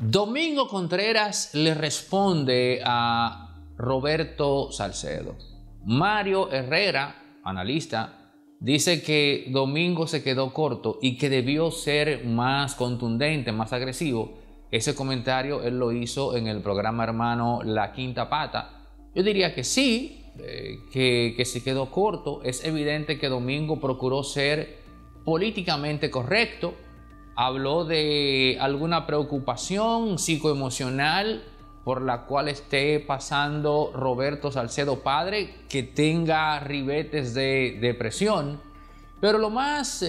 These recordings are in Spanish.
Domingo Contreras le responde a Roberto Salcedo. Mario Herrera, analista, dice que Domingo se quedó corto y que debió ser más contundente, más agresivo. Ese comentario él lo hizo en el programa hermano La Quinta Pata. Yo diría que sí, que se quedó corto. Es evidente que Domingo procuró ser políticamente correcto. Habló de alguna preocupación psicoemocional por la cual esté pasando Roberto Salcedo padre, que tenga ribetes de depresión. Pero lo más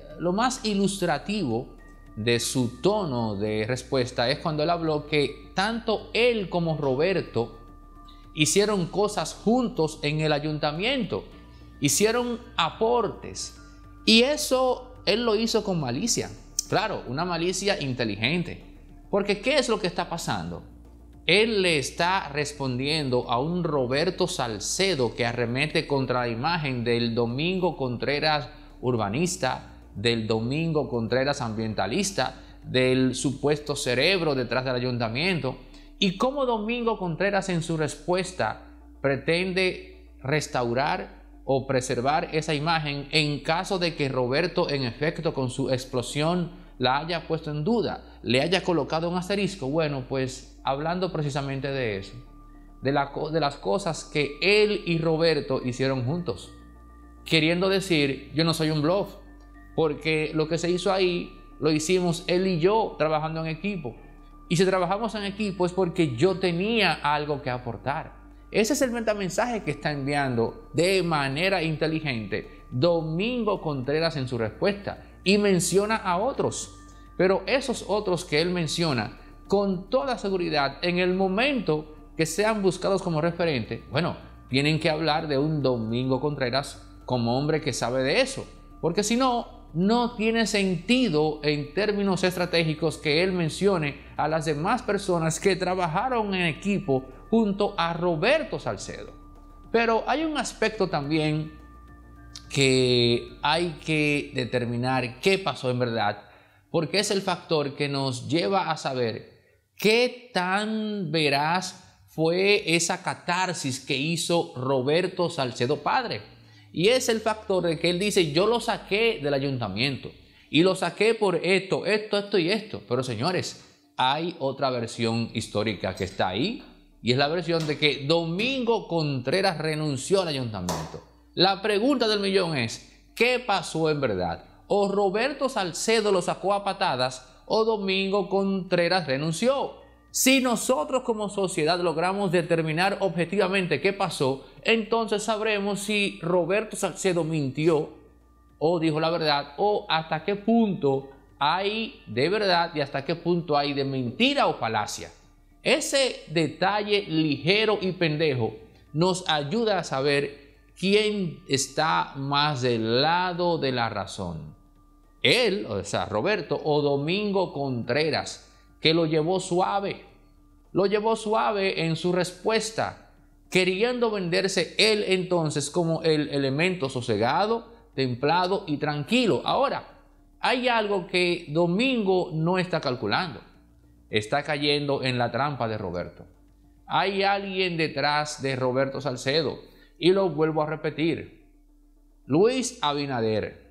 ilustrativo de su tono de respuesta es cuando él habló que tanto él como Roberto hicieron cosas juntos en el ayuntamiento, hicieron aportes, y eso él lo hizo con malicia. Claro, una malicia inteligente. Porque ¿qué es lo que está pasando? Él le está respondiendo a un Roberto Salcedo que arremete contra la imagen del Domingo Contreras urbanista, del Domingo Contreras ambientalista, del supuesto cerebro detrás del ayuntamiento. Y cómo Domingo Contreras en su respuesta pretende restaurar o preservar esa imagen en caso de que Roberto en efecto con su explosión la haya puesto en duda, le haya colocado un asterisco. Bueno, pues hablando precisamente de eso, de las cosas que él y Roberto hicieron juntos, queriendo decir, yo no soy un bluff, porque lo que se hizo ahí lo hicimos él y yo trabajando en equipo, y si trabajamos en equipo es porque yo tenía algo que aportar. Ese es el mensaje que está enviando de manera inteligente Domingo Contreras en su respuesta, y menciona a otros, pero esos otros que él menciona con toda seguridad en el momento que sean buscados como referente, bueno, tienen que hablar de un Domingo Contreras como hombre que sabe de eso, porque si no, no tiene sentido en términos estratégicos que él mencione a las demás personas que trabajaron en equipo junto a Roberto Salcedo. Pero hay un aspecto también que hay que determinar qué pasó en verdad, porque es el factor que nos lleva a saber qué tan veraz fue esa catarsis que hizo Roberto Salcedo padre. Y es el factor de que él dice, yo lo saqué del ayuntamiento y lo saqué por esto y esto. Pero señores, hay otra versión histórica que está ahí, y es la versión de que Domingo Contreras renunció al ayuntamiento. La pregunta del millón es, ¿qué pasó en verdad? ¿O Roberto Salcedo lo sacó a patadas o Domingo Contreras renunció? Si nosotros como sociedad logramos determinar objetivamente qué pasó, entonces sabremos si Roberto Salcedo mintió o dijo la verdad, o hasta qué punto hay de verdad y hasta qué punto hay de mentira o falacia. Ese detalle ligero y pendejo nos ayuda a saber quién está más del lado de la razón. Él, o sea, Roberto, o Domingo Contreras, que lo llevó suave en su respuesta, queriendo venderse él entonces como el elemento sosegado, templado y tranquilo. Ahora, hay algo que Domingo no está calculando. Está cayendo en la trampa de Roberto. Hay alguien detrás de Roberto Salcedo, y lo vuelvo a repetir: Luis Abinader.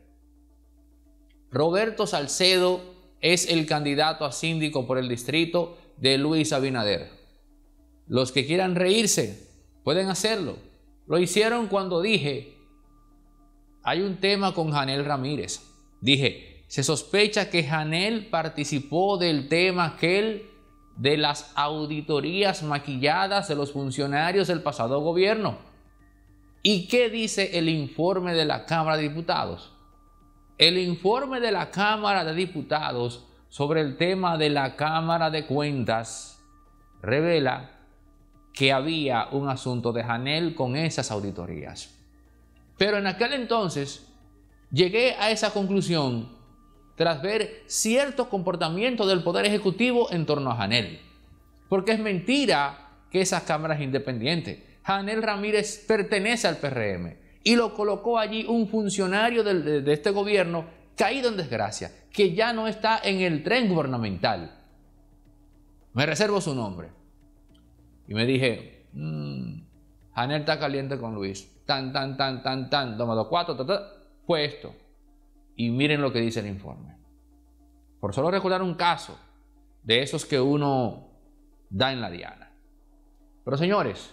Roberto Salcedo es el candidato a síndico por el distrito de Luis Abinader. Los que quieran reírse pueden hacerlo. Lo hicieron cuando dije, hay un tema con Janel Ramírez. Dije, se sospecha que Janel participó del tema aquel de las auditorías maquilladas de los funcionarios del pasado gobierno. ¿Y qué dice el informe de la Cámara de Diputados? El informe de la Cámara de Diputados sobre el tema de la Cámara de Cuentas revela que había un asunto de Janel con esas auditorías. Pero en aquel entonces llegué a esa conclusión tras ver cierto comportamiento del Poder Ejecutivo en torno a Janel. Porque es mentira que esa Cámara es independiente. Janel Ramírez pertenece al PRM y lo colocó allí un funcionario de este gobierno caído en desgracia, que ya no está en el tren gubernamental. Me reservo su nombre. Y me dije, Janel está caliente con Luis. Tan, toma 2-4, puesto. Y miren lo que dice el informe. Por solo recordar un caso de esos que uno da en la diana. Pero señores,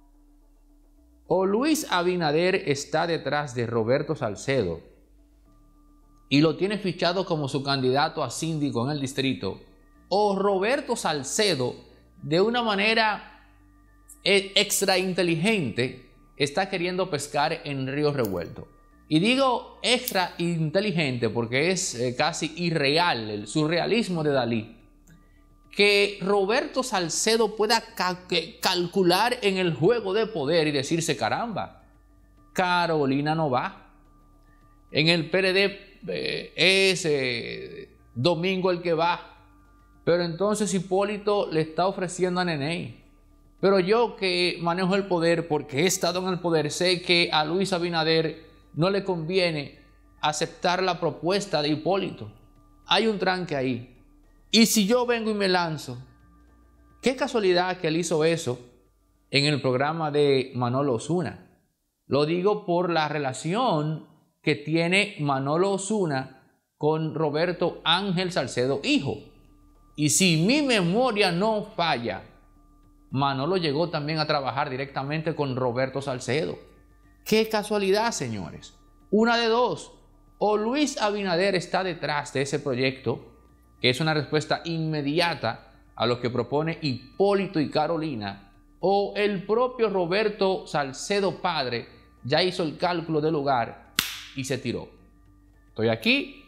o Luis Abinader está detrás de Roberto Salcedo y lo tiene fichado como su candidato a síndico en el distrito, o Roberto Salcedo, de una manera extra inteligente, está queriendo pescar en río revuelto. Y digo extra inteligente porque es casi irreal, el surrealismo de Dalí. Que Roberto Salcedo pueda calcular en el juego de poder y decirse, caramba, Carolina no va. En el PLD es Domingo el que va. Pero entonces Hipólito le está ofreciendo a Neney. Pero yo que manejo el poder, porque he estado en el poder, sé que a Luis Abinader no le conviene aceptar la propuesta de Hipólito. Hay un tranque ahí. Y si yo vengo y me lanzo, qué casualidad que él hizo eso en el programa de Manolo Osuna. Lo digo por la relación que tiene Manolo Osuna con Roberto Ángel Salcedo, hijo. Y si mi memoria no falla, Manolo llegó también a trabajar directamente con Roberto Salcedo. Qué casualidad, señores. Una de dos. O Luis Abinader está detrás de ese proyecto, que es una respuesta inmediata a lo que propone Hipólito y Carolina, o el propio Roberto Salcedo padre ya hizo el cálculo del lugar y se tiró. Estoy aquí.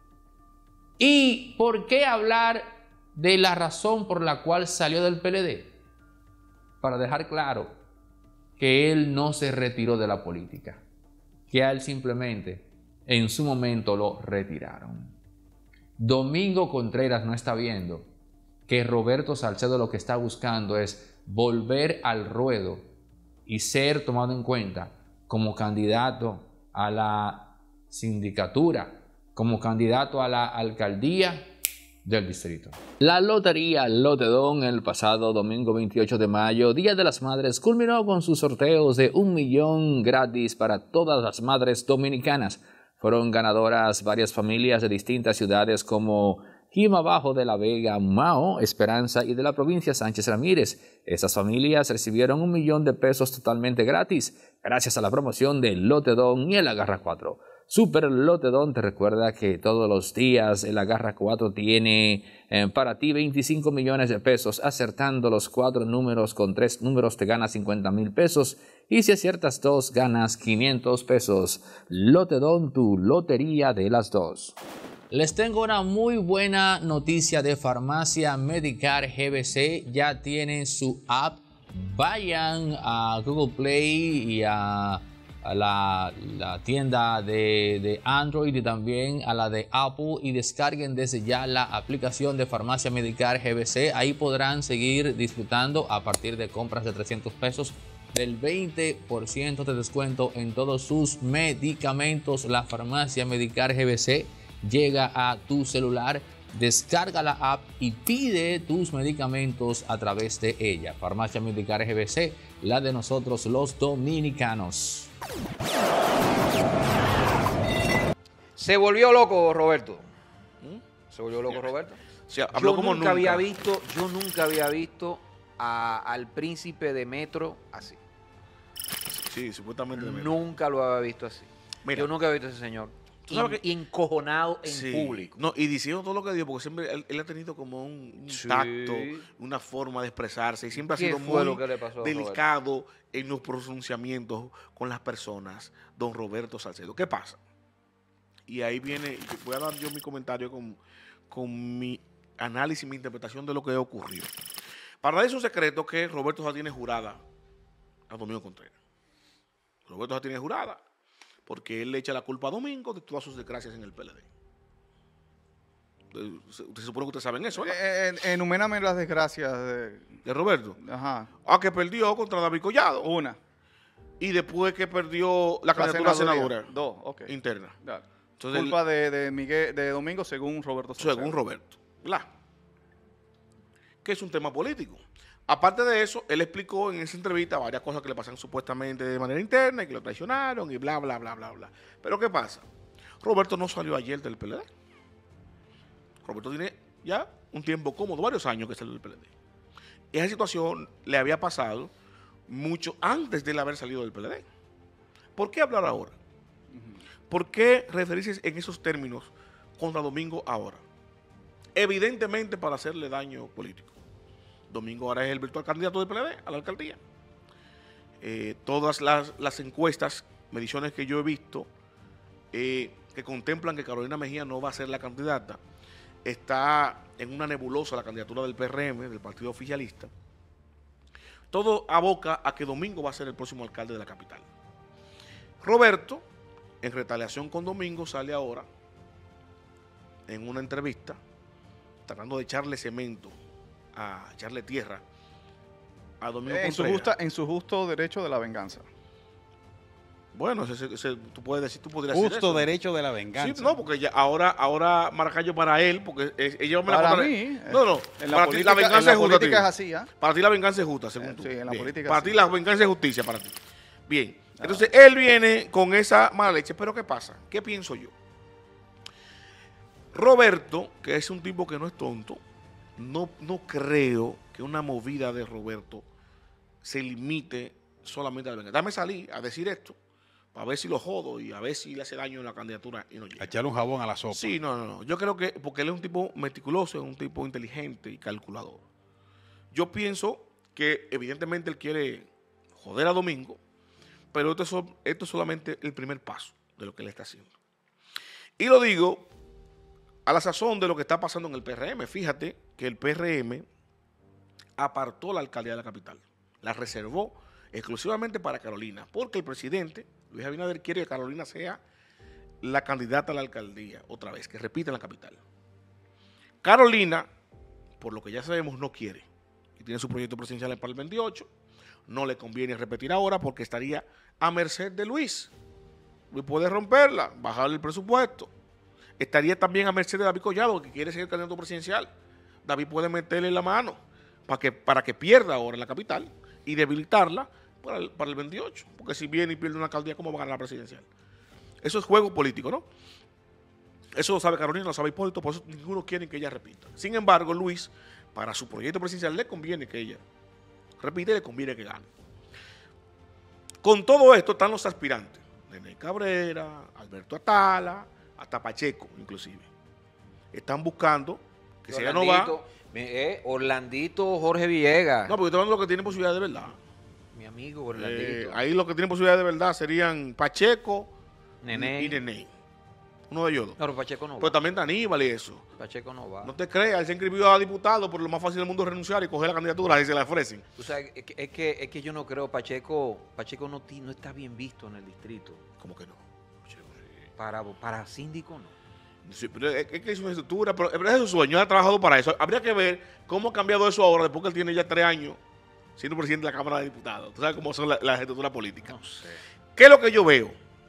¿Y por qué hablar de la razón por la cual salió del PLD? Para dejar claro que él no se retiró de la política, que a él simplemente en su momento lo retiraron. Domingo Contreras no está viendo que Roberto Salcedo lo que está buscando es volver al ruedo y ser tomado en cuenta como candidato a la sindicatura, como candidato a la alcaldía del distrito. La lotería Lotedón el pasado domingo 28 de mayo, Día de las Madres, culminó con sus sorteos de 1 millón gratis para todas las madres dominicanas. Fueron ganadoras varias familias de distintas ciudades como Jimabajo de la Vega, Mao, Esperanza y de la provincia Sánchez Ramírez. Estas familias recibieron 1 millón de pesos totalmente gratis gracias a la promoción de Lotedón y el Agarra 4. Super Lotedón te recuerda que todos los días el Agarra 4 tiene para ti 25 millones de pesos. Acertando los 4 números con 3 números te ganas 50,000 pesos. Y si aciertas 2 ganas 500 pesos. Lotedón, tu lotería de las 2. Les tengo una muy buena noticia de Farmacia Medicare GBC. Ya tienen su app. Vayan a Google Play y a la tienda de Android y también a la de Apple y descarguen desde ya la aplicación de Farmacia Medicare GBC. Ahí podrán seguir disfrutando a partir de compras de 300 pesos del 20% de descuento en todos sus medicamentos. La Farmacia Medicare GBC llega a tu celular. Descarga la app y pide tus medicamentos a través de ella. Farmacia Medicare GBC, la de nosotros los dominicanos. Se volvió loco Roberto. Se volvió loco Roberto. O sea, habló como nunca. Yo nunca había visto al príncipe de Metro así. Sí, supuestamente. Nunca lo había visto así. Mira, yo nunca había visto a ese señor. Y encojonado en público. No, y diciendo todo lo que dijo, porque siempre él ha tenido como un tacto, una forma de expresarse, y siempre ha sido muy delicado en los pronunciamientos con las personas, don Roberto Salcedo. ¿Qué pasa? Y ahí viene, voy a dar yo mi comentario con mi análisis, mi interpretación de lo que ocurrió. Para nadie es un secreto que Roberto ya tiene jurada a Domingo Contreras. Roberto ya tiene jurada, porque él le echa la culpa a Domingo de todas sus desgracias en el PLD. Se supone que ustedes saben eso, ¿verdad? Enumérame las desgracias de Roberto. Ajá. Que perdió contra David Collado. Una. Y después que perdió la candidatura a senadora. 2, ok. Interna. Dale. Entonces, culpa de Domingo según Roberto Salcedo. Según Roberto. ¿Verdad? que es un tema político. Aparte de eso, él explicó en esa entrevista varias cosas que le pasan supuestamente de manera interna y que lo traicionaron y bla, bla, bla, bla, bla. Pero ¿qué pasa? Roberto no salió ayer del PLD. Roberto tiene ya un tiempo cómodo, varios años que salió del PLD. Esa situación le había pasado mucho antes de él haber salido del PLD. ¿Por qué hablar ahora? ¿Por qué referirse en esos términos contra Domingo ahora? Evidentemente para hacerle daño político. Domingo ahora es el virtual candidato del PLD a la alcaldía. Todas las encuestas, mediciones que yo he visto, que contemplan que Carolina Mejía no va a ser la candidata, está en una nebulosa la candidatura del PRM, del partido oficialista. Todo aboca a que Domingo va a ser el próximo alcalde de la capital. Roberto, en retaliación con Domingo, sale ahora en una entrevista tratando de echarle cemento, a echarle tierra a Domingo Contreras. En su justo derecho de la venganza. Bueno, tú podrías decir justo eso. Derecho de la venganza. Sí, no, porque ya ahora Maracayo para él, porque ella me para la mí, no, en la política, la venganza es justa. Es así, ¿eh? Para ti la venganza es justa, según tú. Sí, en la política para sí. ti la venganza es justicia, para ti. Bien, entonces él viene con esa mala leche, pero ¿qué pasa? ¿Qué pienso yo? Roberto, que es un tipo que no es tonto, no creo que una movida de Roberto se limite solamente a la venganza. Dame salir a decir esto, para ver si lo jodo y a ver si le hace daño en la candidatura y no llega. A echarle un jabón a la sopa. Sí, no. Yo creo que, porque él es un tipo meticuloso, es un tipo inteligente y calculador. Yo pienso que evidentemente él quiere joder a Domingo, pero esto es solamente el primer paso de lo que él está haciendo. Y lo digo a la sazón de lo que está pasando en el PRM. Fíjate que el PRM apartó la alcaldía de la capital, la reservó exclusivamente para Carolina, porque el presidente Luis Abinader quiere que Carolina sea la candidata a la alcaldía otra vez, que repita en la capital. Carolina, por lo que ya sabemos, no quiere y tiene su proyecto presidencial para el 28. No le conviene repetir ahora porque estaría a merced de Luis. Luis puede romperla, bajarle el presupuesto. Estaría también a merced de David Collado, que quiere ser el candidato presidencial. David puede meterle la mano para que pierda ahora en la capital y debilitarla para el 28. Porque si viene y pierde una alcaldía, ¿cómo va a ganar la presidencial? Eso es juego político, ¿no? Eso lo sabe Carolina, lo sabe Hipólito, por eso ninguno quiere que ella repita. Sin embargo, Luis, para su proyecto presidencial, le conviene que ella repita y le conviene que gane. Con todo esto están los aspirantes. Nene Cabrera, Alberto Atala, hasta Pacheco, inclusive. Están buscando que si ella no va... Orlandito Jorge Villegas. No, porque estoy hablando de los que tienen posibilidad de verdad. Mi amigo Orlandito. Ahí los que tienen posibilidad de verdad serían Pacheco Nene. y Nene. Uno de ellos dos. Pero Pacheco no va. Pues también está Aníbal y eso. Pacheco no va. No te creas, él se inscribió a diputado, pero lo más fácil del mundo es renunciar y coger la candidatura y se la ofrecen. Tú sabes, es que yo no creo, Pacheco no está bien visto en el distrito. ¿Cómo que no? Para síndico no. Sí, pero es que es una estructura, pero es su sueño, él ha trabajado para eso. Habría que ver cómo ha cambiado eso ahora, después que él tiene ya 3 años siendo presidente de la Cámara de Diputados. Tú sabes cómo son las estructuras políticas. No sé. ¿Qué es lo que yo veo?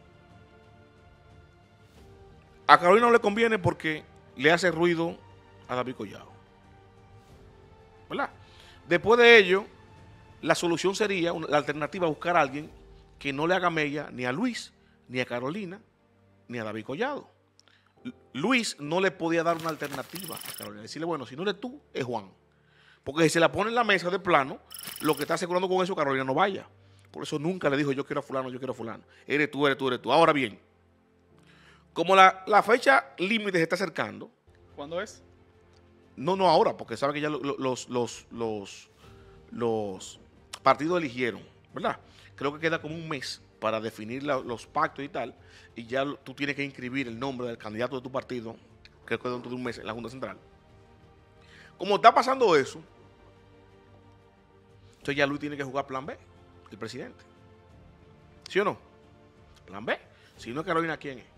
A Carolina no le conviene porque le hace ruido a David Collado. ¿Verdad? Después de ello, la solución sería, la alternativa, buscar a alguien que no le haga mella ni a Luis, ni a Carolina, ni a David Collado. Luis no le podía dar una alternativa a Carolina. Decirle, bueno, si no eres tú, es Juan. Porque si se la pone en la mesa de plano, lo que está asegurando con eso, Carolina no vaya. Por eso nunca le dijo, yo quiero a fulano, yo quiero a fulano. Eres tú, eres tú, eres tú. Ahora bien, como la fecha límite se está acercando. ¿Cuándo es? No ahora, porque sabe que ya los partidos eligieron, ¿verdad? Creo que queda como un mes para definir los pactos y tal, y ya tú tienes que inscribir el nombre del candidato de tu partido, creo que dentro de un mes en la Junta Central. Como está pasando eso, entonces ya Luis tiene que jugar plan B, el presidente. ¿Sí o no? Plan B. Si no es Carolina, ¿quién es?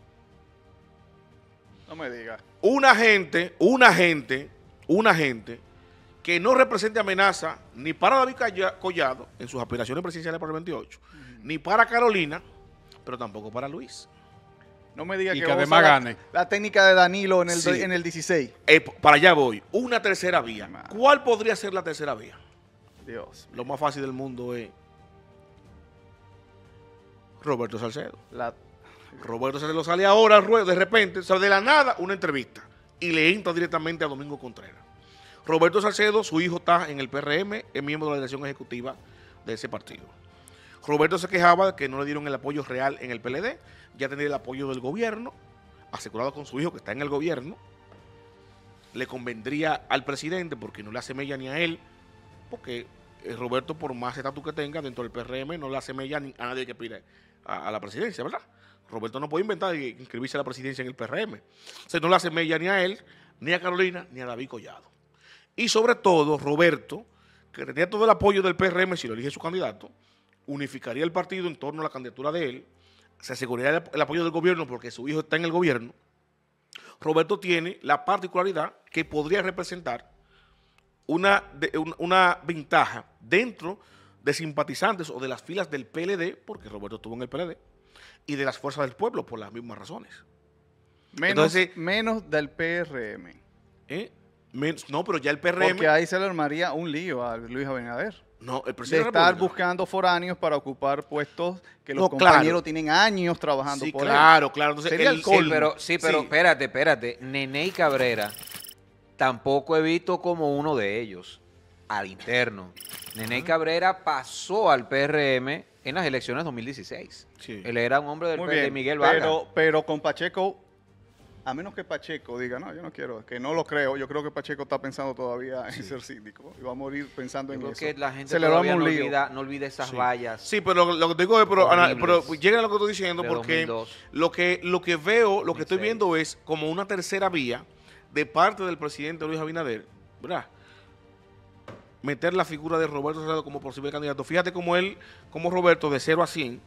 No me digas. Una gente que no represente amenaza ni para David Collado en sus aspiraciones presidenciales para el 28, ni para Carolina, pero tampoco para Luis. No me diga y que que además gane. La técnica de Danilo en el, Sí. en el 16. Para allá voy. Una tercera vía. ¿Cuál podría ser la tercera vía? Dios. Lo más fácil del mundo es Roberto Salcedo. Roberto Salcedo sale ahora al ruedo, de repente, sale de la nada una entrevista y le entra directamente a Domingo Contreras. Roberto Salcedo, su hijo está en el PRM, es miembro de la dirección ejecutiva de ese partido. Roberto se quejaba de que no le dieron el apoyo real en el PLD, ya tenía el apoyo del gobierno, asegurado con su hijo que está en el gobierno. Le convendría al presidente porque no le hace mella ni a él, porque Roberto, por más estatus que tenga dentro del PRM, no le hace mella a nadie que pide a la presidencia, ¿verdad? Roberto no puede inventar y inscribirse a la presidencia en el PRM. O sea, no le hace mella ni a él, ni a Carolina, ni a David Collado. Y sobre todo, Roberto, que tenía todo el apoyo del PRM si lo elige su candidato, unificaría el partido en torno a la candidatura de él, se aseguraría el apoyo del gobierno porque su hijo está en el gobierno. Roberto tiene la particularidad que podría representar una ventaja dentro de simpatizantes o de las filas del PLD, porque Roberto estuvo en el PLD, y de las fuerzas del pueblo por las mismas razones. Menos del PRM. No, pero ya el PRM... Porque ahí se le armaría un lío a Luis Abinader. No, el presidente de estar buscando foráneos para ocupar puestos que los compañeros tienen años trabajando por él. Claro. Entonces, sería el colmo. Pero espérate. Nene Cabrera tampoco he visto como uno de ellos al interno. Nene Cabrera pasó al PRM en las elecciones 2016. Sí. Él era un hombre de Miguel Vargas. Pero con Pacheco, a menos que Pacheco diga, no, yo no quiero, que no lo creo, yo creo que Pacheco está pensando todavía en ser síndico y va a morir pensando en eso. Porque la gente todavía no olvida esas vallas. Sí, pero lo que te digo es, pero llega a lo que estoy diciendo, porque lo que veo, lo que estoy viendo es como una tercera vía de parte del presidente Luis Abinader, ¿verdad? Meter la figura de Roberto Salcedo como posible candidato. Fíjate cómo Roberto de 0 a 100,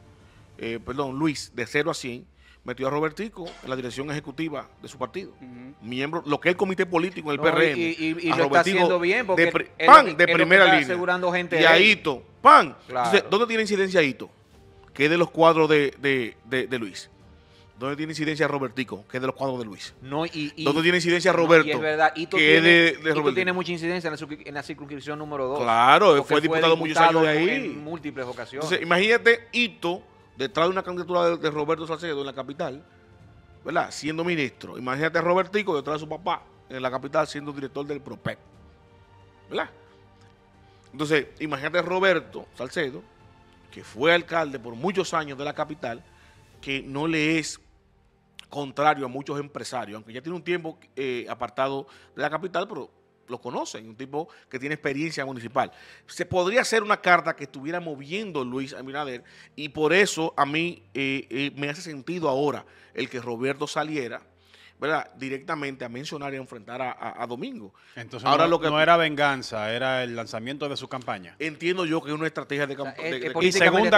Luis de 0 a 100, metió a Robertico en la dirección ejecutiva de su partido. Miembro, lo que es el comité político en el PRM. Y lo está haciendo bien porque de primera línea. Asegurando gente y a Hito, Claro. Entonces, ¿dónde tiene incidencia Hito? Que es de los cuadros de Luis. ¿Dónde tiene incidencia Robertico? Que es de los cuadros de Luis. ¿Dónde tiene incidencia Roberto? Y es verdad, Hito tiene mucha incidencia en la circunscripción número 2. Claro, fue diputado muchos años de ahí. En múltiples ocasiones. Entonces, imagínate Hito detrás de una candidatura de Roberto Salcedo en la capital, ¿verdad? Siendo ministro. Imagínate a Robertico detrás de su papá en la capital siendo director del PROPEC, ¿verdad? Entonces, imagínate a Roberto Salcedo, que fue alcalde por muchos años de la capital, que no le es contrario a muchos empresarios, aunque ya tiene un tiempo apartado de la capital, pero lo conocen, un tipo que tiene experiencia municipal. Se podría hacer una carta que estuviera moviendo Luis Abinader y por eso a mí me hace sentido ahora el que Roberto saliera, ¿verdad?, directamente a mencionar y a enfrentar a Domingo. Entonces ahora no era venganza, era el lanzamiento de su campaña. Entiendo yo que es una estrategia de campaña. Y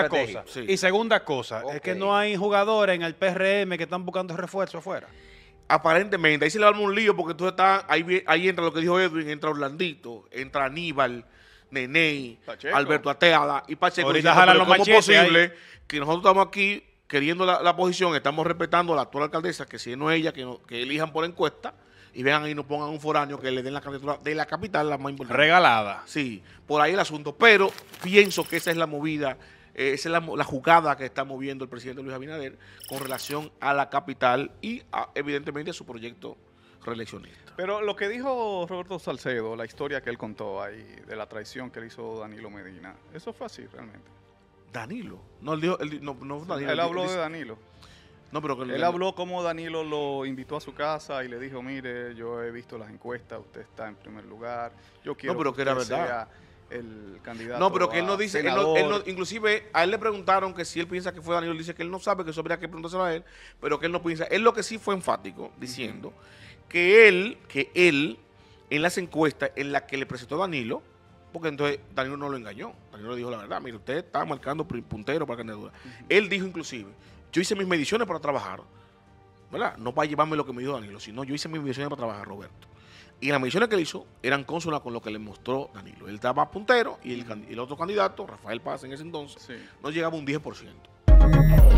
segunda cosa, es que no hay jugadores en el PRM que están buscando refuerzo afuera. Aparentemente, ahí se le arma un lío porque tú estás, ahí entra lo que dijo Edwin, entra Orlandito, entra Aníbal, Neney, Pacheco, Alberto Ateada y Pacheco. Ahorita jalan los machetes. ¿Cómo es posible que nosotros estamos aquí queriendo la posición, estamos respetando a la actual alcaldesa, que si no es ella, que elijan por encuesta y vean ahí y nos pongan un foráneo que le den la candidatura de la capital, la más importante. Regalada. Sí, por ahí el asunto. Pero pienso que esa es la movida, esa es la jugada que está moviendo el presidente Luis Abinader con relación a la capital y evidentemente a su proyecto reeleccionista. Pero lo que dijo Roberto Salcedo, la historia que él contó ahí de la traición que le hizo Danilo Medina, eso fue así realmente. Danilo. No, Danilo. Él habló de Danilo. No, pero él habló como Danilo lo invitó a su casa y le dijo, mire, yo he visto las encuestas, usted está en primer lugar, yo quiero que era verdad. Sea el candidato. No, pero que él no dice, inclusive a él le preguntaron que si él piensa que fue Danilo, él dice que él no sabe, que eso habría que preguntárselo a él, pero que él no piensa. Él lo que sí fue enfático, diciendo que él, en las encuestas en las que le presentó a Danilo, porque entonces Danilo no lo engañó. Danilo le dijo la verdad. Mire, usted está marcando puntero para candidatura. Él dijo inclusive, yo hice mis mediciones para trabajar, ¿verdad? No para llevarme lo que me dijo Danilo, sino yo hice mis mediciones para trabajar, Roberto. Y las mediciones que él hizo eran cónsonas con lo que le mostró Danilo. Él estaba puntero y el otro candidato, Rafael Paz en ese entonces, no llegaba a un 10%.